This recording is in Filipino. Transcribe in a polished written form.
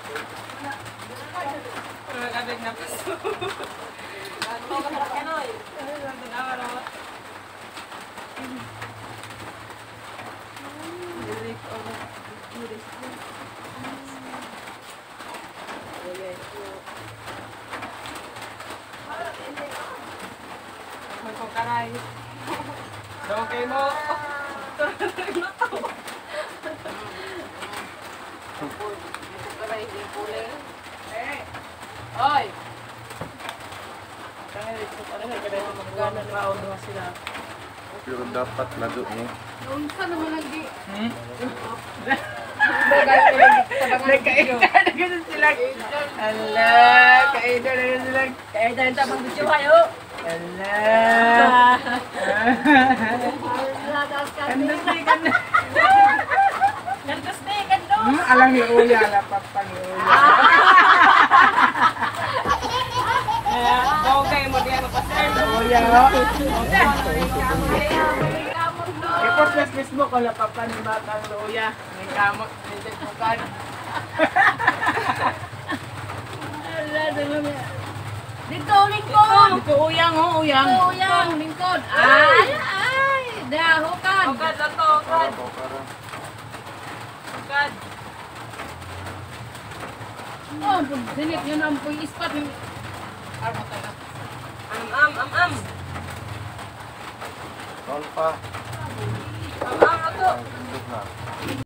Magabig na paso. Bago ka sarap ka noy. Magkakaray. Okay mo. Oy! Pero dapat lado niya. Noon ka naman lagi. Nagkaida na ganun sila. Ala, kaida na ganun sila. Kaida na tamang video kayo. Ala. Kandos na, kandos. Kandos na, kandos. Alang ni Uya, alapat pa ni Uya. Okay mo diyan mapasel. Uya. Report sa Facebook, wala pa pa ni Batang Uya. May kamot, may tekmukan. Dito, lingkod! Dito uyang, oh, uyang. Dito, uyang, lingkod! Ay, ay! Dahukan! Hukad lang to, hukad. Hukad. Oh, dinit yun ang ispat. Am. Tol pa. Am, ato. Ang gandog na.